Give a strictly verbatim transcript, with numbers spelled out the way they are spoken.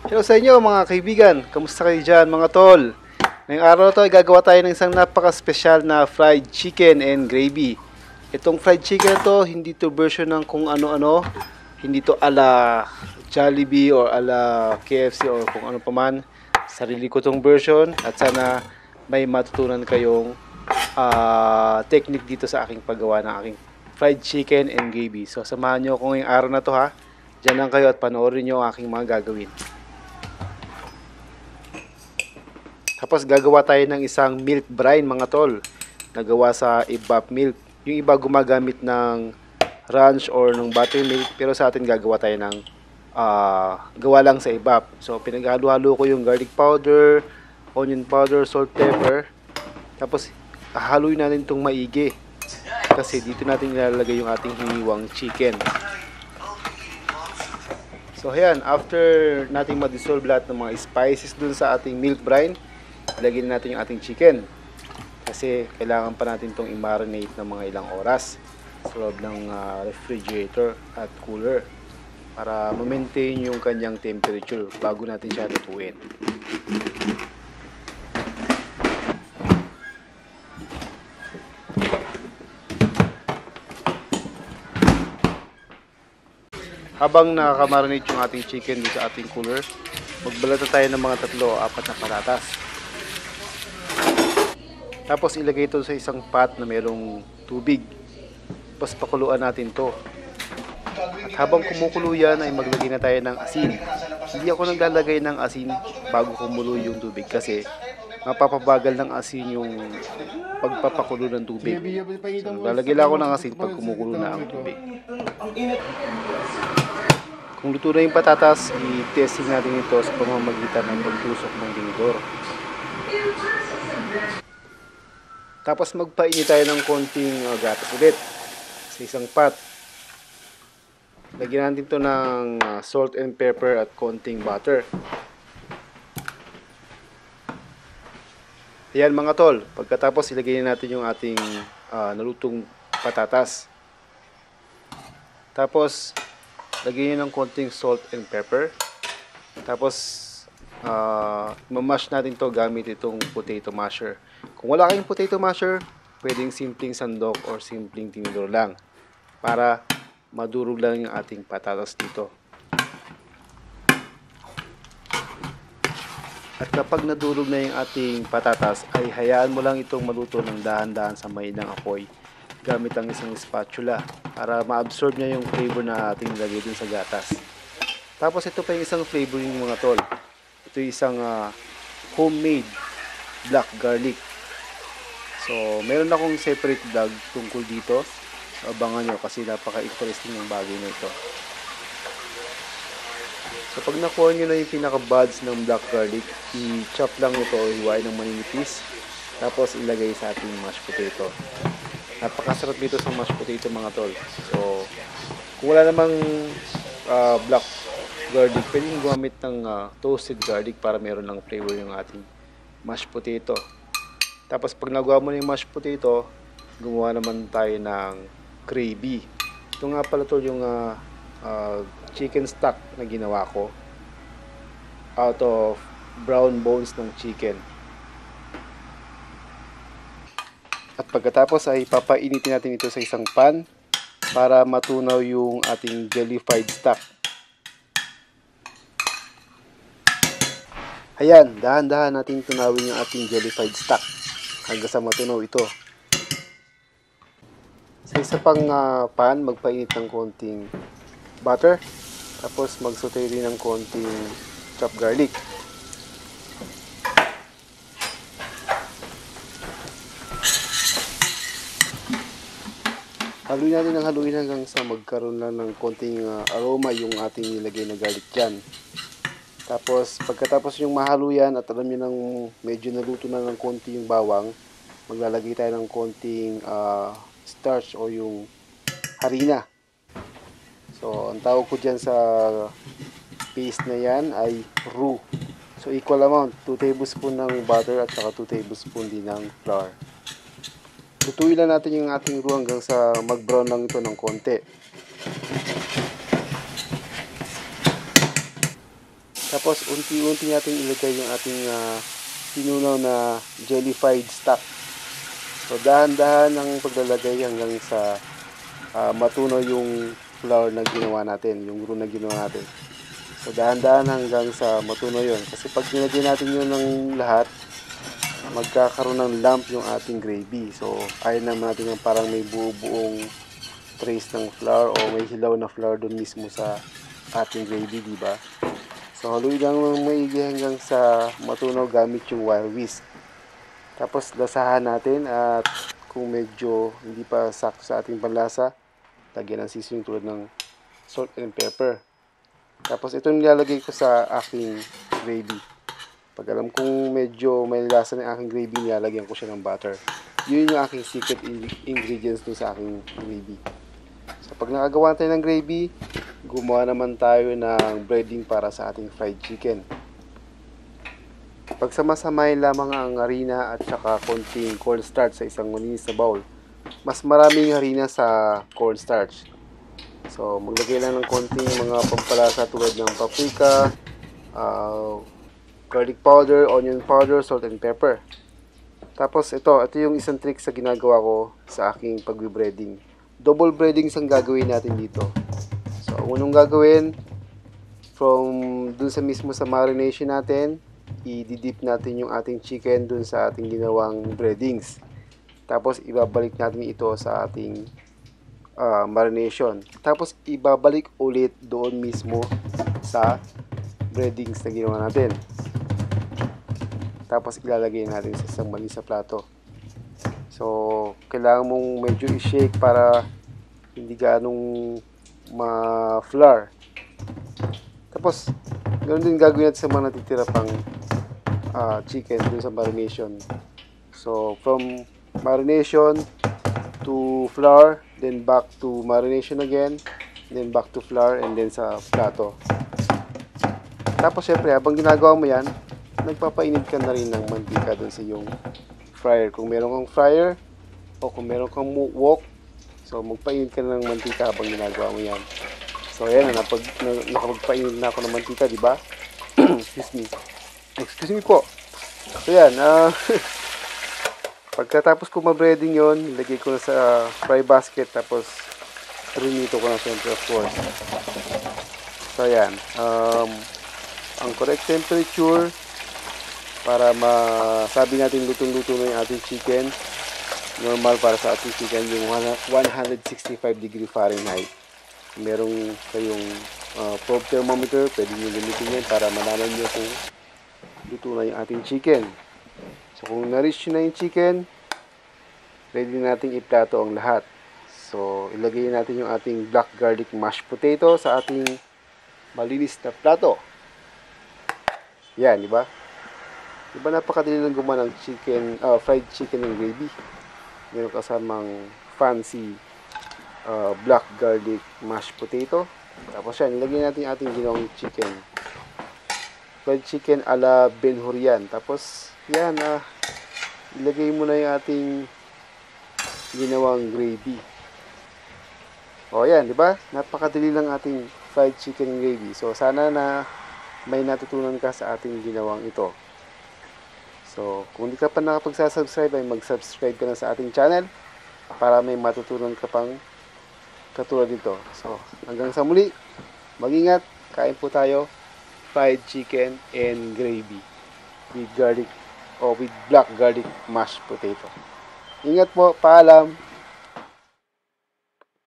Hello sa inyo mga kaibigan, kamusta kayo dyan mga tol? Ngayong araw to ay gagawa tayo ng isang napaka-special na fried chicken and gravy. Itong fried chicken to, hindi to version ng kung ano-ano, hindi to ala Jollibee or ala K F C or kung ano paman. Sarili ko tong version at sana may matutunan kayong uh, technique dito sa aking paggawa ng aking fried chicken and gravy. So samahan nyo ako ngayong araw na to ha. Diyan lang kayo at panoorin nyo ang aking mga gagawin. Tapos gagawa tayo ng isang milk brine mga tol. Nagawa sa E V A P milk. Yung iba gumagamit ng ranch or ng buttermilk. Pero sa atin gagawa tayo ng uh, gawa lang sa E V A P. So pinaghalo-halo ko yung garlic powder, onion powder, salt, pepper. Tapos haluin natin itong maigi. Kasi dito natin ilalagay yung ating hiniwang chicken. So ayan, after nating ma-dissolve lahat ng mga spices dun sa ating milk brine, ilagay natin yung ating chicken kasi kailangan pa natin itong i-marinate ng mga ilang oras sa loob ng uh, refrigerator at cooler para ma-maintain yung kanyang temperature bago natin siya lutuin. Habang nakaka-marinate yung ating chicken dito sa ating cooler, magbalat na tayo ng mga tatlo o apat na patatas. Tapos ilagay ito sa isang pot na mayroong tubig. Tapos pakuluan natin to. At habang kumukulo yan ay maglagay na tayo ng asin. Hindi ako naglalagay ng asin bago kumulo yung tubig kasi mapapabagal ng asin yung pagpapakulo ng tubig. So, naglalagay lang ako ng asin pag kumukulo na ang tubig. Kung luto na yung patatas, i-testing natin ito sa pamamagitan ng pagtusok ng tinidor. Tapos magpainit tayo ng konting uh, gatas ulit sa isang pot. Lagyan natin ito ng uh, salt and pepper at konting butter. Ayan mga tol, pagkatapos ilagay natin yung ating uh, nalutong patatas. Tapos lagyan nyo ng konting salt and pepper. Tapos uh, mamash natin to gamit itong potato masher. Kung wala kayong potato masher, pwedeng simpleng sandok or simpleng tinidor lang para madurog lang yung ating patatas dito. At kapag nadurog na yung ating patatas, ay hayaan mo lang itong maluto ng dahan-dahan sa mainang apoy gamit ang isang spatula para ma-absorb niya yung flavor na ating nilagay dun sa gatas. Tapos ito pa yung isang flavoring mga tol. Ito yung isang uh, homemade black garlic. So, meron akong separate vlog tungkol dito. So, abangan nyo kasi napaka-interesting yung bagay na ito. So, pag nakuha nyo na yung pinaka-buds ng black garlic, i-chop lang ito o hiwain ng maninipis. Tapos, ilagay sa ating mashed potato. Napakasarap dito sa mashed potato mga tol. So, kung wala namang uh, black garlic, pwedeng gumamit ng uh, toasted garlic para meron lang flavor yung ating mashed potato. Tapos pag nagawa mo na yung mashed potato, gumawa naman tayo ng gravy. Ito nga pala tol yung uh, uh, chicken stock na ginawa ko out of brown bones ng chicken. At pagkatapos ay papainitin natin ito sa isang pan para matunaw yung ating jellified stock. Ayan, dahan-dahan natin tunawin yung ating jellified stock hanggang sa matunaw ito. Sa isa pang uh, pan, magpainit ng konting butter. Tapos magsaute rin ng konting chopped garlic. Haluin natin ng haluin hanggang sa magkaroon lang ng konting uh, aroma yung ating nilagay na garlic dyan. Tapos pagkatapos yung mahalo yan at alam nyo nang medyo naluto na ng konti yung bawang, maglalagay tayo ng konting uh, starch o yung harina. So ang tawag ko dyan sa paste na yan ay roux. So equal amount, two tablespoons ng butter at saka two tablespoons din ng flour. Lutuin lang natin yung ating roux hanggang sa mag-brown lang ito ng konti. Tapos unti-unti natin ilagay yung ating uh, tinunaw na jellified stock. So dahan-dahan ang paglalagay hanggang sa uh, matunaw yung flour na ginawa natin, yung roux na ginawa natin. So dahan-dahan hanggang sa matunaw yun. Kasi pag nilagay natin yun ng lahat, magkakaroon ng lump yung ating gravy. So ayaw naman natin yung parang may buo-buong trace ng flour o may hilaw na flour doon mismo sa ating gravy, di ba? So haluin lang ng maigi hanggang sa matunaw gamit yung wire whisk. Tapos lasahan natin at kung medyo hindi pa sakto sa ating panlasa, lagyan ng seasoning tulad ng salt and pepper. Tapos ito nilalagay ko sa aking gravy. Pag alam kong medyo may lasa ng aking gravy, nilalagyan ko siya ng butter. Yun yung aking secret ingredients dun sa aking gravy. So pag nakagawa tayo ng gravy, gumawa naman tayo ng breading para sa ating fried chicken. Pagsama-samahin lamang ang harina at saka konting cornstarch sa isang malinis na bowl. Mas maraming harina sa cornstarch. So maglagay lang ng konting mga pampalasa tulad ng paprika, uh, garlic powder, onion powder, salt and pepper. Tapos ito, ito yung isang trick sa ginagawa ko sa aking pag-breading. Double breading ang gagawin natin dito. So, unang gagawin, from dun sa mismo sa marination natin, i-dip natin yung ating chicken dun sa ating ginawang breadings. Tapos, ibabalik natin ito sa ating uh, marination. Tapos, ibabalik ulit doon mismo sa breadings na ginawa natin. Tapos, ilalagay natin sa isang malinis na plato. So, kailangan mong medyo i-shake para hindi ganong ma-flour. Tapos, ganoon din gagawin natin sa mga natitira pang uh, chicken dun sa marination. So, from marination to flour, then back to marination again, then back to flour, and then sa plato. Tapos, syempre, habang ginagawa mo yan, nagpapainit ka na rin ng mantika dun sa iyong fryer. Kung meron kang fryer, o kung meron kang wok, so magpainit ka na ng mantika habang ginagawa mo yan. So ayan na, napag, na, nakapagpainit na ako ng mantika, di ba? Excuse me. Excuse me po. So yan, uh, pagkatapos ko ma-breading yon, ilagay ko na sa fry basket, tapos trinito ko na siyempre, of course. So ayan, um, ang correct temperature para masabi natin lutong-luto na yung ating chicken, normal para sa ating chicken yung one sixty-five degree Fahrenheit. Merong kayong uh, probe thermometer, pwede nyo gamitin yan para malaman nyo kung luto na yung ating chicken. So kung na-reach na yung chicken, ready natin iplato ang lahat. So ilagay natin yung ating black garlic mashed potato sa ating malinis na plato. Yan, di ba? Di ba napakadali lang gumawa ng chicken, uh, fried chicken and gravy? Meron kasamang fancy uh, black garlic mashed potato. Tapos yan, ilagay natin ating ginawang chicken. Fried chicken ala Ben Hurian. Tapos, yan, uh, ilagay mo na yung ating ginawang gravy. O yan, di ba? Napakadali lang ating fried chicken gravy. So, sana na may natutunan ka sa ating ginawang ito. So, kung hindi ka pa nakapagsa-subscribe, ay mag-subscribe ka na sa ating channel para may matutunan ka pang katulad nito. So, hanggang sa muli, mag-ingat, kain po tayo, fried chicken and gravy with garlic o with black garlic mashed potato. Ingat po, paalam!